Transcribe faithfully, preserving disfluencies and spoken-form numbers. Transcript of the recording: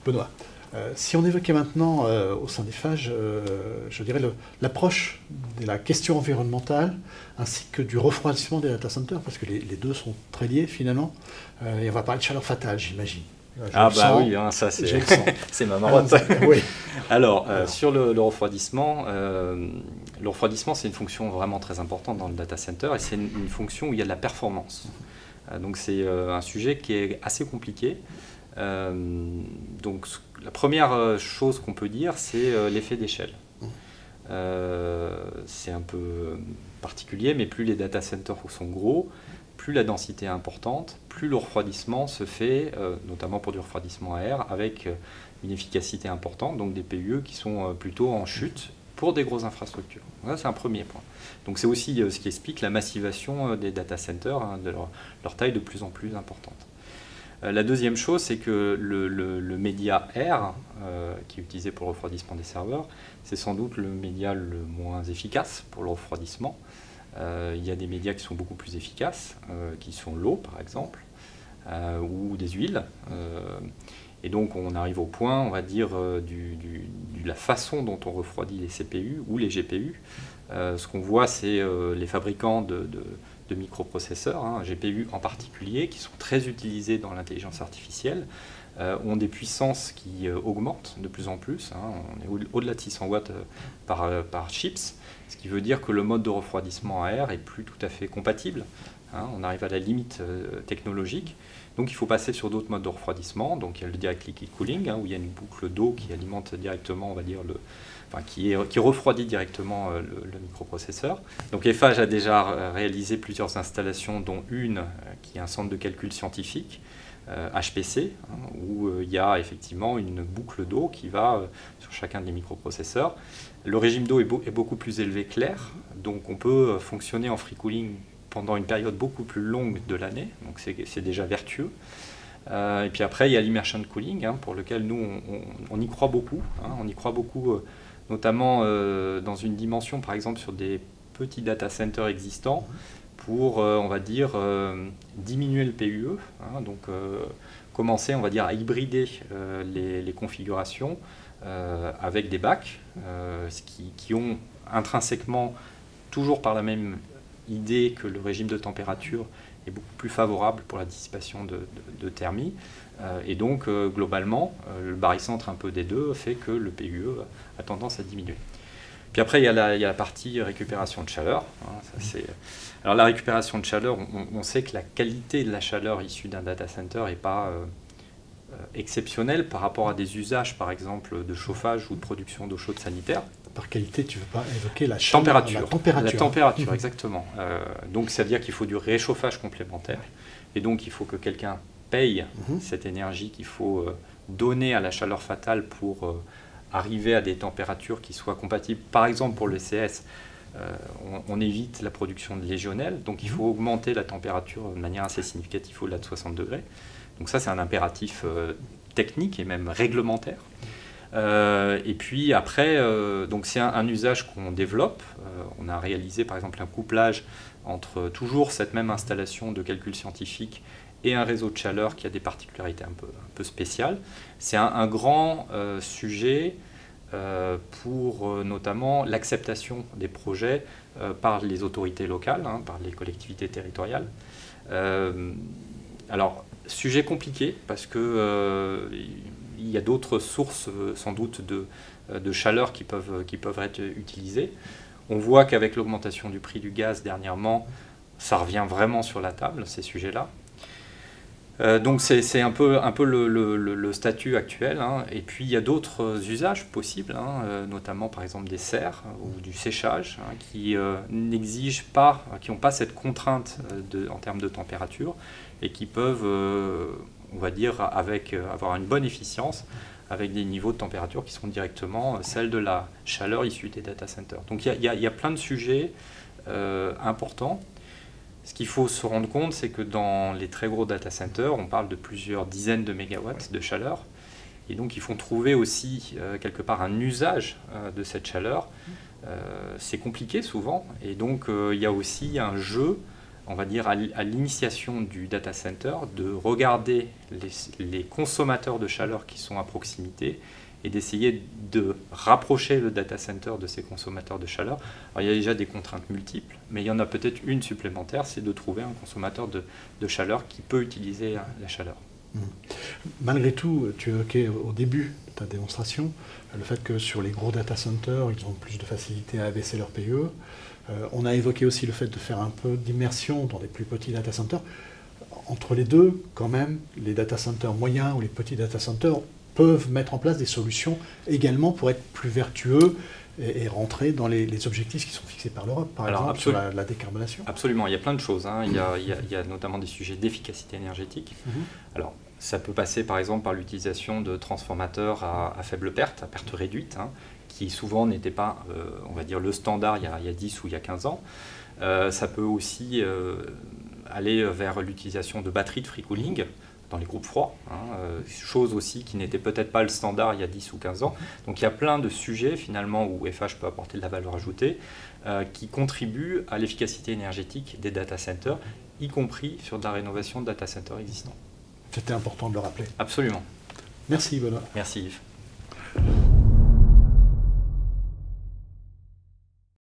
Benoît, euh, si on évoquait maintenant euh, au sein des phages, euh, je dirais l'approche de la question environnementale ainsi que du refroidissement des data centers, parce que les, les deux sont très liés finalement, euh, et on va parler de chaleur fatale, j'imagine. Ah bah sens, oui, hein, ça c'est ma marotte. Oui. Alors, euh, Alors, sur le, le refroidissement, euh, le refroidissement c'est une fonction vraiment très importante dans le data center, et c'est une, une fonction où il y a de la performance. Euh, donc c'est euh, un sujet qui est assez compliqué. Euh, donc la première chose qu'on peut dire, c'est euh, l'effet d'échelle. Euh, c'est un peu particulier, mais plus les data centers sont gros, plus la densité est importante, plus le refroidissement se fait, euh, notamment pour du refroidissement à air, avec une efficacité importante, donc des P U E qui sont euh, plutôt en chute pour des grosses infrastructures. Ça, c'est un premier point. Donc c'est aussi euh, ce qui explique la massivation euh, des data centers, hein, de leur, leur taille de plus en plus importante. La deuxième chose, c'est que le, le, le média air, euh, qui est utilisé pour le refroidissement des serveurs, c'est sans doute le média le moins efficace pour le refroidissement. Euh, il y a des médias qui sont beaucoup plus efficaces, euh, qui sont l'eau par exemple, euh, ou des huiles. Euh, et donc on arrive au point, on va dire, euh, du, du, de la façon dont on refroidit les C P U ou les G P U. Euh, ce qu'on voit, c'est euh, les fabricants de, de de microprocesseurs, hein, G P U en particulier, qui sont très utilisés dans l'intelligence artificielle, euh, ont des puissances qui euh, augmentent de plus en plus. Hein, on est au-delà de six cents watts euh, par, euh, par chips, ce qui veut dire que le mode de refroidissement à air est plus tout à fait compatible. Hein, on arrive à la limite euh, technologique. Donc il faut passer sur d'autres modes de refroidissement. Donc il y a le direct liquid cooling, hein, où il y a une boucle d'eau qui alimente directement, on va dire, le, enfin, qui, est, qui refroidit directement euh, le, le microprocesseur. Donc Eiffage a déjà réalisé plusieurs installations, dont une euh, qui est un centre de calcul scientifique, euh, H P C, hein, où euh, il y a effectivement une boucle d'eau qui va euh, sur chacun des microprocesseurs. Le régime d'eau est, beau, est beaucoup plus élevé que l'air, donc on peut fonctionner en free cooling pendant une période beaucoup plus longue de l'année, donc c'est déjà vertueux. Euh, et puis après, il y a l'immersion cooling, hein, pour lequel nous, on, on, on y croit beaucoup. Hein, on y croit beaucoup, euh, notamment euh, dans une dimension, par exemple, sur des petits data centers existants, pour, euh, on va dire, euh, diminuer le P U E, hein, donc euh, commencer, on va dire, à hybrider euh, les, les configurations euh, avec des bacs, euh, qui, qui ont intrinsèquement, toujours par la même idée que le régime de température est beaucoup plus favorable pour la dissipation de, de, de thermie. Euh, et donc, euh, globalement, euh, le barycentre un peu des deux fait que le P U E a tendance à diminuer. Puis après, il y a la, il y a la partie récupération de chaleur. Hein, ça, alors la récupération de chaleur, on, on sait que la qualité de la chaleur issue d'un data center n'est pas euh, euh, exceptionnelle par rapport à des usages, par exemple, de chauffage ou de production d'eau chaude sanitaire. Par qualité, tu ne veux pas évoquer la chaleur, température. La température, la température mmh. exactement. Euh, donc, c'est-à-dire qu'il faut du réchauffage complémentaire. Et donc, il faut que quelqu'un paye mmh. cette énergie qu'il faut euh, donner à la chaleur fatale pour euh, arriver à des températures qui soient compatibles. Par exemple, pour le C S, euh, on, on évite la production de légionnel. Donc, il faut mmh. augmenter la température de manière assez significative au-delà de soixante degrés. Donc, ça, c'est un impératif euh, technique et même réglementaire. Euh, et puis après, euh, donc c'est un, un usage qu'on développe. Euh, on a réalisé par exemple un couplage entre toujours cette même installation de calcul scientifique et un réseau de chaleur qui a des particularités un peu, un peu spéciales. C'est un, un grand euh, sujet euh, pour euh, notamment l'acceptation des projets euh, par les autorités locales, hein, par les collectivités territoriales. Euh, alors, sujet compliqué parce que euh, il y a d'autres sources sans doute de, de chaleur qui peuvent, qui peuvent être utilisées. On voit qu'avec l'augmentation du prix du gaz dernièrement, ça revient vraiment sur la table, ces sujets-là. Euh, donc c'est un peu, un peu le, le, le statut actuel. Hein. Et puis il y a d'autres usages possibles, hein, euh, notamment par exemple des serres ou du séchage, hein, qui euh, n'exigent pas, qui n'ont pas cette contrainte de, en termes de température et qui peuvent... Euh, on va dire, avec, euh, avoir une bonne efficience, avec des niveaux de température qui sont directement celles de la chaleur issue des data centers. Donc il y, y, y a plein de sujets euh, importants. Ce qu'il faut se rendre compte, c'est que dans les très gros data centers, on parle de plusieurs dizaines de mégawatts de chaleur. Et donc il faut trouver aussi euh, quelque part un usage euh, de cette chaleur. Euh, c'est compliqué souvent. Et donc euh, il y a aussi un jeu on va dire, à l'initiation du data center, de regarder les, les consommateurs de chaleur qui sont à proximité et d'essayer de rapprocher le data center de ces consommateurs de chaleur. Alors, il y a déjà des contraintes multiples, mais il y en a peut-être une supplémentaire, c'est de trouver un consommateur de, de chaleur qui peut utiliser la chaleur. Mmh. Malgré tout, tu évoquais au début de ta démonstration le fait que sur les gros data centers, ils ont plus de facilité à abaisser leur P E. Euh, on a évoqué aussi le fait de faire un peu d'immersion dans des plus petits data centers. Entre les deux, quand même, les data centers moyens ou les petits data centers peuvent mettre en place des solutions également pour être plus vertueux et, et rentrer dans les, les objectifs qui sont fixés par l'Europe, par Alors, exemple sur la, la décarbonation. Absolument, il y a plein de choses. Hein. Il, y a, il, y a, il y a notamment des sujets d'efficacité énergétique. Mmh. Alors, ça peut passer par exemple par l'utilisation de transformateurs à, à faible perte, à perte réduite, hein, qui souvent n'était pas, euh, on va dire, le standard il y a, il y a dix ou il y a quinze ans. Euh, ça peut aussi euh, aller vers l'utilisation de batteries de free cooling dans les groupes froids, hein, euh, chose aussi qui n'était peut-être pas le standard il y a dix ou quinze ans. Donc il y a plein de sujets finalement où F H peut apporter de la valeur ajoutée euh, qui contribuent à l'efficacité énergétique des data centers, y compris sur de la rénovation de data centers existants. C'était important de le rappeler. Absolument. Merci Benoît. Merci Yves.